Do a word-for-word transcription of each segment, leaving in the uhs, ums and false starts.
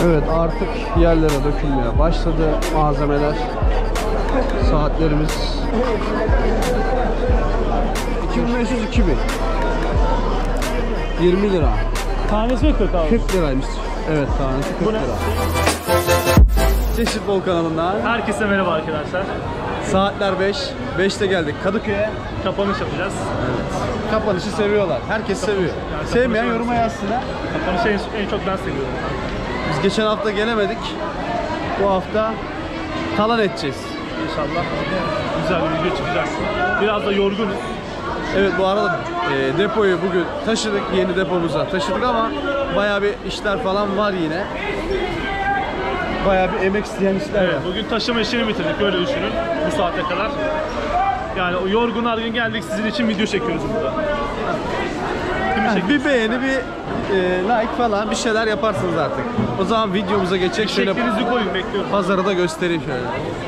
Evet, artık yerlere dökülmeye başladı malzemeler. Saatlerimiz iki bin beş yüz iki bin. yirmi lira. Tanesi mi kırk abi? kırk liraymış. Evet, tanesi kırk lira. Çeşit Bol kanalından Herkese merhaba arkadaşlar. Saatler beş. beşte geldik Kadıköy'e. Kapanış yapacağız. Evet. Kapanışı seviyorlar. Herkes seviyor. Yani Sevmeyen kapanışı yoruma yazsın ha. Kapanışı en, en çok ben seviyorum. Biz geçen hafta gelemedik. Bu hafta talan edeceğiz. İnşallah güzel bir video çıkacak. Biraz da yorgunuz. Evet, bu arada e, depoyu bugün taşıdık, yeni depomuza taşıdık ama bayağı bir işler falan var yine. Bayağı bir emek isteyen işler Evet, var. bugün taşıma işini bitirdik, öyle düşünün bu saate kadar. Yani o yorgun argın geldik, sizin için video çekiyoruz burada. Yani bir beğeni, bir e, like falan bir şeyler yaparsınız artık. O zaman videomuza geçecek. Şöyle Şeklinizi koyun, bekliyorum. pazarı da göstereyim şöyle.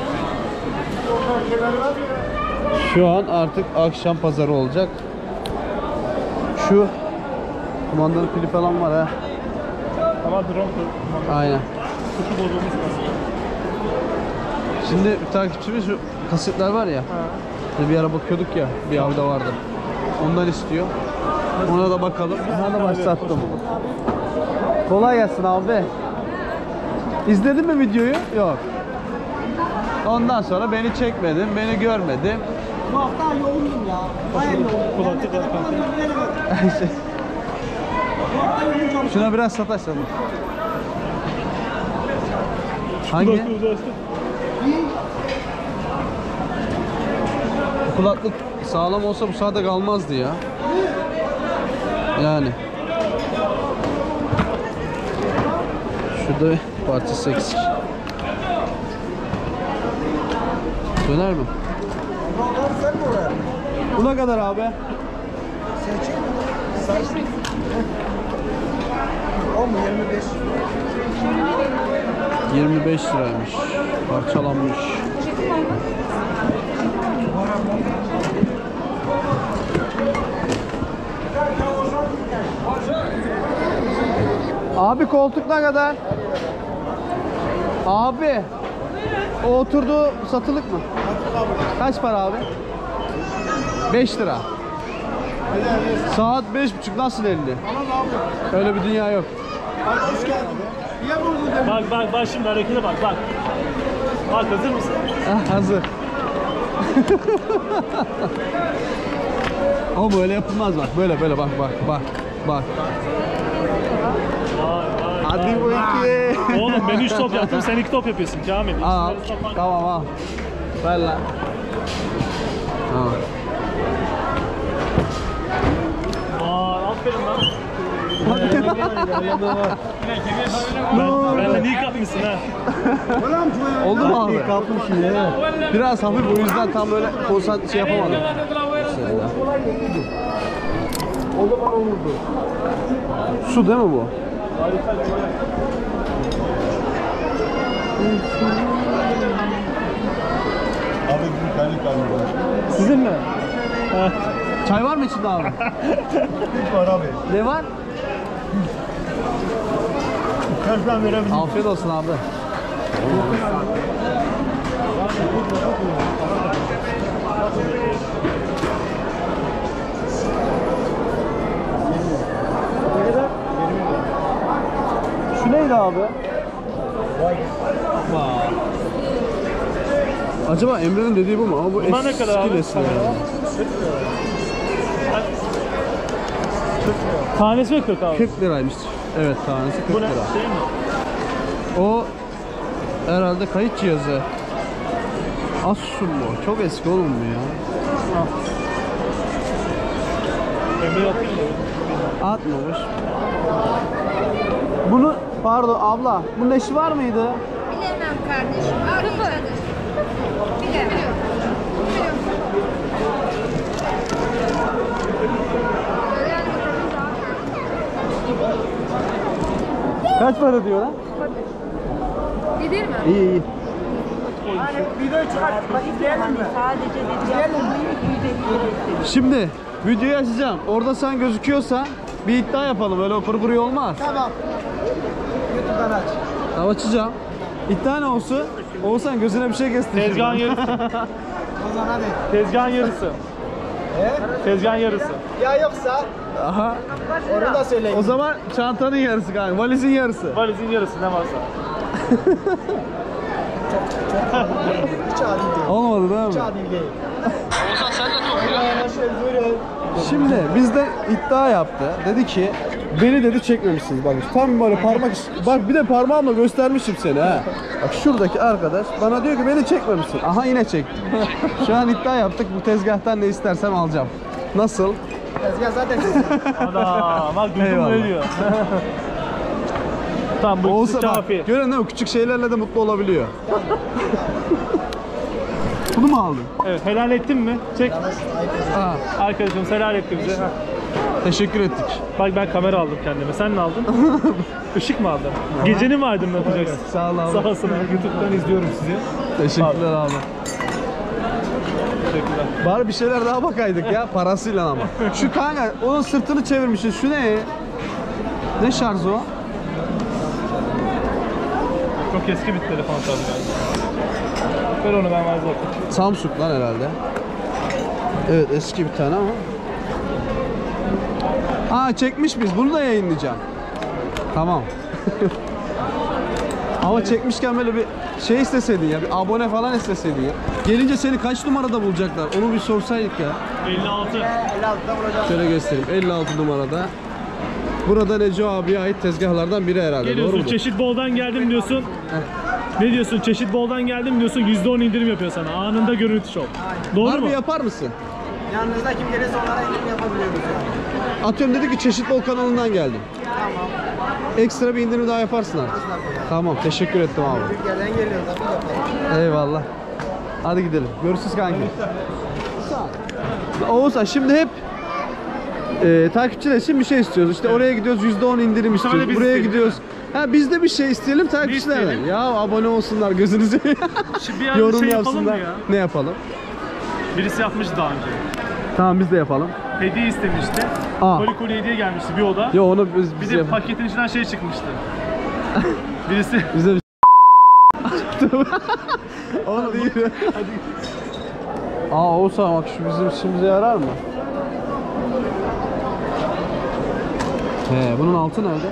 Şu an artık akşam pazarı olacak. Şu kumandalı pili falan var ha. Ama drone kur. Aynen. Kutu bozulmuş aslında. Şimdi bir takipçimiz şu kasetler var ya. Bir ara bakıyorduk ya, bir avda vardı. Ondan istiyor. Ona da bakalım. Ona da başlattım. Kolay gelsin abi. İzledin mi videoyu? Yok. Ondan sonra beni çekmedin, beni görmedin. Bu hafta yoğundum ya. Bayağı yoğundum. Kulaklık var kanka. Şuna biraz sataşalım. Hangi? Kulaklık sağlam olsa bu saate kalmazdı ya. Yani. Şurada parçası eksik. Döner mi? Bu ne kadar abi? on mu yirmi beş? yirmi beş liraymış. Parçalanmış. Abi koltuk ne kadar? Abi. O oturduğu satılık mı? Kaç para abi? beş lira. Saat beş buçuk, nasıl elli? Öyle bir dünya yok. Bak bak bak, şimdi harekete bak bak. Bak, hazır mısın? Ah, hazır. Ama böyle yapılmaz bak. Böyle böyle bak bak bak bak. Vay vay. Hadi bu iki. Oğlum ben üç top yaptım, sen iki top yapıyorsun Kamil. Al. Tamam al. Ver lan. Tamam. Vay, aferin lan. Ben, ben de niye kapmışsın ha? Oldu mu abi? Kapmışsın ya. Biraz hafif, o yüzden tam böyle konsantre şey yapamadım. O zaman olurdu. Su değil mi bu? Abi bir tane kaldı. Sizin mi? Ha. Çay var mı içinde abi? Var abi. Ne var? Kaçtan verebilirim? Afiyet olsun abi. Şu neydi abi? Vay. Acaba Emre'nin dediği bu mu? Ama bu Bunlar ne kadar abi? eski nesil yani. Tanesi mi kırk abi? kırk liraymış. Evet, tanesi kırk Bu ne? lira. Şey mi? O herhalde kayıt cihazı. Asus mu? Çok eski oğlum bu ya. Emre atayım da. Atmamış. Bunu, pardon abla, bunun eşi var mıydı? Bilemem kardeşim. Arayacağız. Bilemem. Kaç para diyor lan? Gider mi? İyi iyi. Video çıkart. Bak izleyelim mi? Sadece dediğim Şimdi videoyu açacağım. Orada sen gözüküyorsa bir iddia yapalım. Öyle kuru kuru olmaz. Tamam. YouTube'dan aç. Tamam, açacağım. İddia ne olsun? Oğuzhan gözüne bir şey kestir. Tezgahın yarısı. Tezgahın yarısı. Tezgahın yarısı. Ya yoksa Aha. onu da söyleyin. O zaman çantanın yarısı kanka, valizin yarısı. Valizin yarısı ne varsa. Hiç adil değil. Olmadı değil mi? Hiç adil değil. Oğuzhan sen de Buyurun. Şimdi bizde iddia yaptı. Dedi ki beni dedi çekmemişsiniz. Bak tam böyle parmak bak bir de parmağımla göstermişim seni ha. Bak şuradaki arkadaş bana diyor ki beni çekmemişsin. Aha yine çektim. Şu an iddia yaptık. Bu tezgahtan ne istersem alacağım. Nasıl? Tezgah zaten sizin. Ana bak duydun mu Eyvallah. ne diyor. Tamam bu Olsa ikisi bak, kafi. gören değil mi? Küçük şeylerle de mutlu olabiliyor. Bunu mu aldın? Evet helal ettin mi? Çek. Aa, Arkadaşım helal etti bize. Heh. teşekkür ettik. Bak ben kamera aldım kendime. Sen ne aldın? Işık mı aldın? Geceni mi aydınlatacaksın? Sağ ol abi. Sağ olsun. YouTube'dan izliyorum sizi. Teşekkürler abi. Teşekkürler. Bari bir şeyler daha bakaydık ya parasıyla ama. Şu kanka onun sırtını çevirmişiz. Şu ne? Ne şarjı o? Çok eski bir telefon tabii galiba. Ver onu ben vazgeçtim. Samsung lan herhalde. Evet eski bir tane ama. Aa çekmiş biz. Bunu da yayınlayacağım. Tamam. Ama çekmişken böyle bir şey isteseydin ya, bir abone falan isteseydin ya. Gelince seni kaç numarada bulacaklar? Onu bir sorsaydık ya. elli altı. Şöyle göstereyim. elli altı numarada. Burada Neco abiye ait tezgahlardan biri herhalde. Doğru Geliyorsun mu? çeşit boldan geldim diyorsun. Ne diyorsun? Çeşit boldan geldim diyorsun. yüzde on indirim yapıyor sana. Anında görüntü şov. Doğru Harbi mu? yapar mısın? Yanınızda kim gelirse onlara indirim yapabiliyoruz yani. Atıyorum dedi ki Çeşit Bol kanalından geldim. Tamam. Ekstra bir indirim daha yaparsın artık. Tamam teşekkür ettim abi. Türkiye'den geliyoruz abi yapalım. Eyvallah. Hadi gidelim. Görüşürüz kanki. Oğuzhan şimdi hep e, takipçiler için bir şey istiyoruz. İşte oraya gidiyoruz yüzde on indirim istiyoruz. biz Buraya isteyelim, gidiyoruz. Ha biz de bir şey isteyelim takipçilerden. isteyelim. Ya abone olsunlar gözünüzü. Şimdi bir ara Yorum şey yapalım yapsınlar. mı ya? Ne yapalım? Birisi yapmıştı daha önce. Tamam biz de yapalım. Hediye istemişti. Aa. Koli koli hediye gelmişti bir oda. Yo onu biz, Bir biz de yapalım. paketin içinden şey çıkmıştı. Birisi Bize bir onu değil. Aa Oğuzhan bak şu bizim işimize yarar mı? He bunun altı nerede?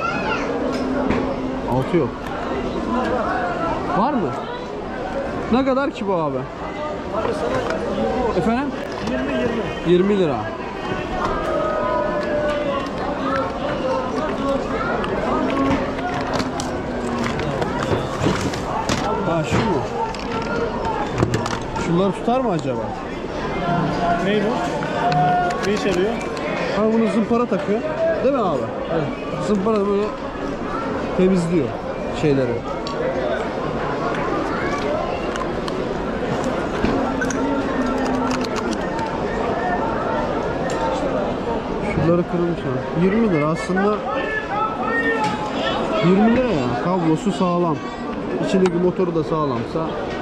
Altı yok. Var mı? Ne kadar ki bu abi? Efendim? yirmi lira. Ha şu mu? Şunları tutar mı acaba? ney bu? Ne işe yarıyor? Ha bunu zımpara takıyor. Değil mi abi? Evet. Zımpara da böyle temizliyor şeyleri. Şunları kırılmış ha. yirmi lira aslında. yirmi lira ya. Kablosu sağlam. İçindeki motoru da sağlamsa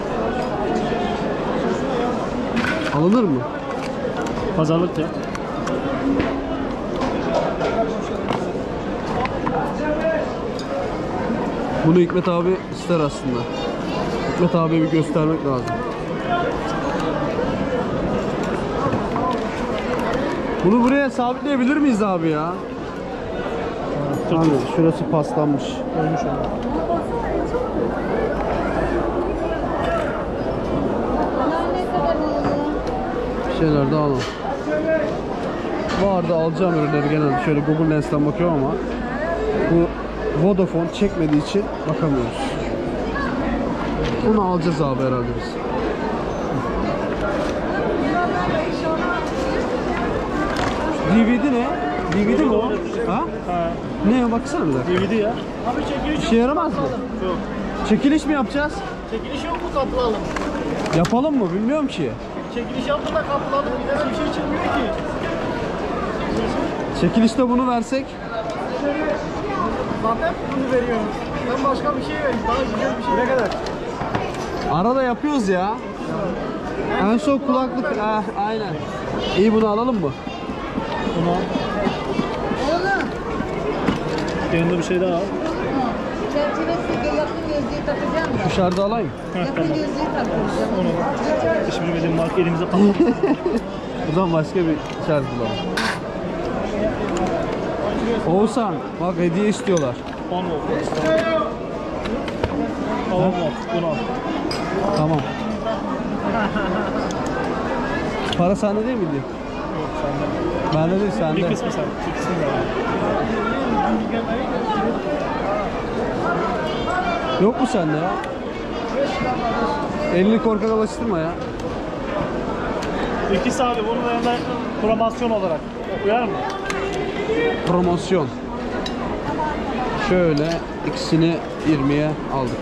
alınır mı? Pazarlık ya. Bunu Hikmet abi ister aslında. Hikmet abiye bir göstermek lazım. Bunu buraya sabitleyebilir miyiz abi ya? Abi şurası paslanmış. Ölmüş onu. Bir şeyler de alalım. Vardı alacağım ürünleri genelde şöyle Google Lens'ten bakıyorum ama bu Vodafone çekmediği için bakamıyoruz. Bunu alacağız abi herhalde biz. D V D ne? D V D mi o? Ha? Ha. Ne o baksana bir dakika. D V D ya. İşe yaramaz mı? Yok. Çekiliş mi yapacağız? Çekiliş yok mu katılalım? Yapalım mı? Bilmiyorum ki. Çekiliş yaptı da katılalım. Bir de bir şey çıkmıyor ki. Çekilişte bunu versek. Zaten bunu veriyoruz. Ben başka bir şey vereyim. Daha güzel bir şey. Ne kadar? Arada yapıyoruz ya. En son kulaklık. Ah, aynen. İyi bunu alalım mı? Bunu al. Yanında bir şey daha al. Çerçevesi yakın gözlüğü takacağım da. Dışarıda alayım. Yakın gözlüğü takacağım. Onu. Hiç bilmediğim marka elimize patladı. Buradan başka bir şarj bulalım. Oğuzhan bak hediye istiyorlar. on volt. on volt. Bunu al. Tamam. Para sende değil miydi? Yok sende. Bende değil sende. Bir kısmı sen. Bir kısmı ben. Yok mu sende ya? Elini korkak alıştırma ya. İkisi abi bunun yanında promosyon olarak. Uyar mı? Promosyon. Şöyle ikisini yirmiye aldık.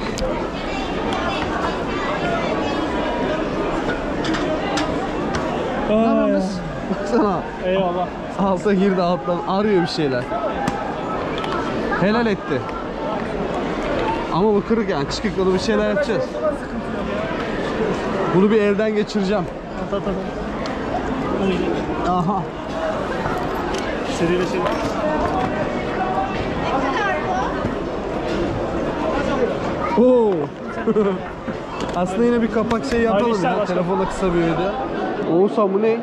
Ne yapıyorsunuz? Baksana. Eyvallah. Alta girdi alttan arıyor bir şeyler. Helal etti. Ama bu kırık yani çıkık yolu bir şeyler yapacağız. Bunu bir elden geçireceğim. At at at. Aha. Seriyle seri. Oo. Aslında yine bir kapak şey yapalım Hayırlı işler ya. başkanım. Telefonda kısa bir video. Oğuzhan bu ne?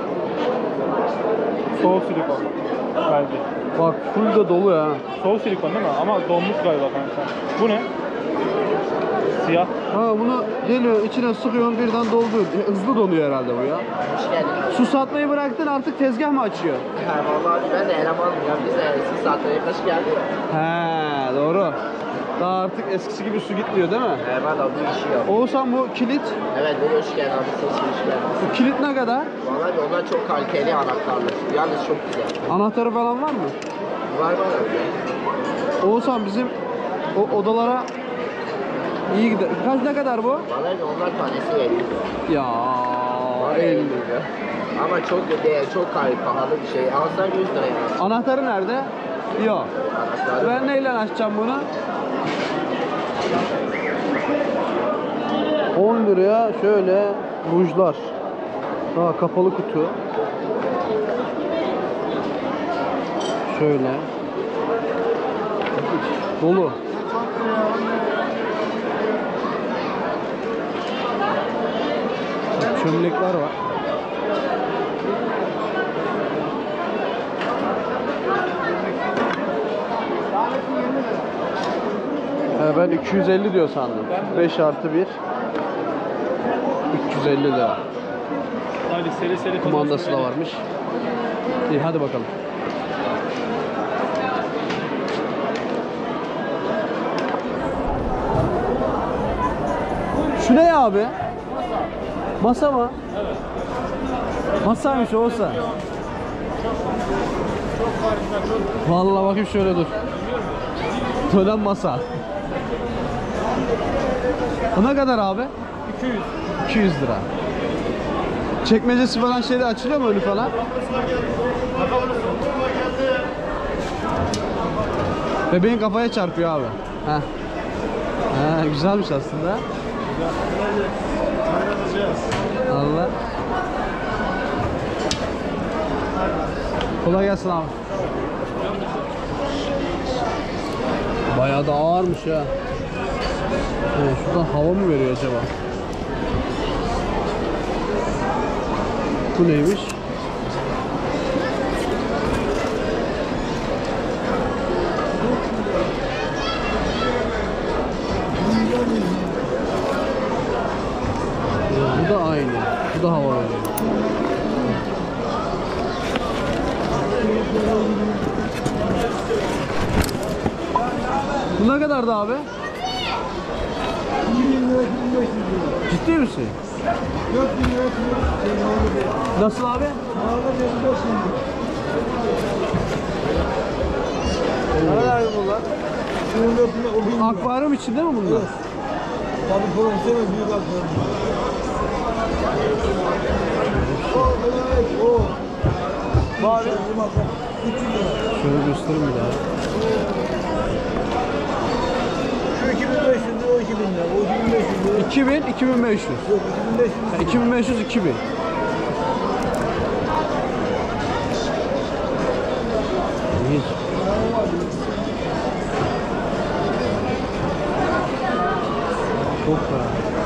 Soğuk silikon. Bence. Bak full de dolu ya. Soğuk silikon değil mi? Ama donmuş galiba kanka. Bu ne? Siyah. Ha bunu geliyor içine sıkıyorsun birden dolduruyor. Hızlı donuyor herhalde bu ya. Hoş geldin. Su satmayı bıraktın artık tezgah mı açıyor? Ha, vallahi ben de elemanım ya. Biz de siz zaten yaklaşık geldik. He doğru. Daha artık eskisi gibi su gitmiyor değil mi? He, ben de bu işi yok. Oğuzhan bu kilit. Evet, böyle hoş geldin abi. Siz hoş geldiniz. Bu kilit ne kadar? Vallahi onlar çok kaliteli anahtarlar. Yalnız çok güzel. Anahtarı falan var mı? Var var abi. Oğuzhan bizim o odalara iyi gider. Kaç ne kadar bu? Vallahi onlar tanesi elli lira. Ya Var elli. elli lira. Ama çok değer, çok pahalı bir şey. Alsan yüz lira yani. Anahtarı nerede? Yok. Anahtarı. Ben neyle açacağım bunu? on liraya şöyle rujlar. Daha kapalı kutu. Şöyle. Dolu. Çömlekler var. He, ben iki yüz elli diyor sandım. beş artı bir. üç yüz elli lira. Hadi seri seri Kumandası da varmış. İyi hadi bakalım. Şu ne ya abi? Masa mı? Evet. Masaymış olsa. Vallahi bakayım şöyle dur. Dönen masa. Bu ne kadar abi? iki yüz. iki yüz lira. Çekmecesi falan şeyde açılıyor mu önü falan? Bebeğin kafaya çarpıyor abi. Heh. He, güzelmiş aslında. Allah. Kolay gelsin abi. Bayağı da ağırmış ya. Evet, şuradan hava mı veriyor acaba? Bu neymiş? Bu da aynı. Bu da hava veriyor. Bu ne kadardı abi? Ciddi misin? Nasıl abi? Ne kadar bunlar? Akvaryum içinde mi bunlar? Tabii profesyonel büyük akvaryum. O, evet, o. Bari. üç yüz lira. Şöyle göstereyim bir daha. Şu iki bin beş yüz lira, o iki bin lira. O iki bin beş yüz lira. iki bin, iki bin beş yüz. Yok, iki bin beş yüz lira. iki bin beş yüz, iki bin. İyi. Çok be.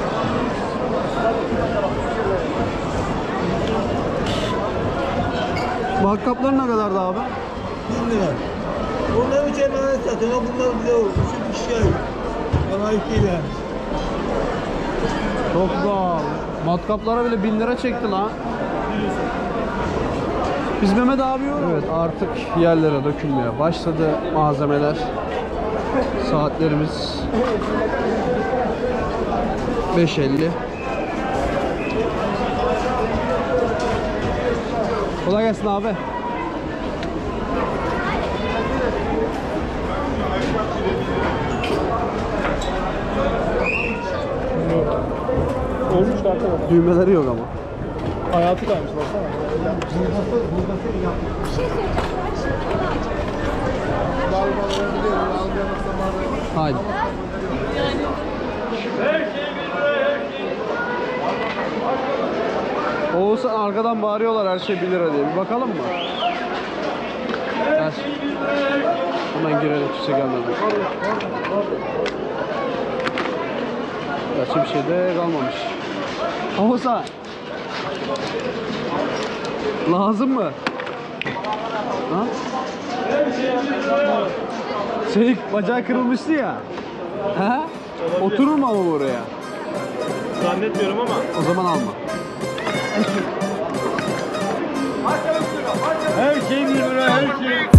Matkapları ne kadardı abi? bin lira. Onlar üç emanet satıyor. Bunlar bize o. Üçü bir kişiye ait. Bana ait değil yani. Çok pahalı. Matkaplara bile bin lira çekti lan. Biz Mehmet abi yiyoruz. Evet, artık yerlere dökülmeye başladı malzemeler. Saatlerimiz beş elli. Kolay gelsin abi. Olmuş da arkadaşlar. Düğmeleri yok ama. Hayatı kaymış baksana. Haydi. Oğuzhan arkadan bağırıyorlar her şey bir lira diye. Bir bakalım mı? Her şey. Hemen girelim, kimse gelmedi. Gerçi bir şey de kalmamış. Oğuzhan. Lazım mı? Ha? Şey, bacağı kırılmıştı ya. He? Oturur mu ama buraya? Zannetmiyorum ama. O zaman alma. Her şey bir lira, her şey.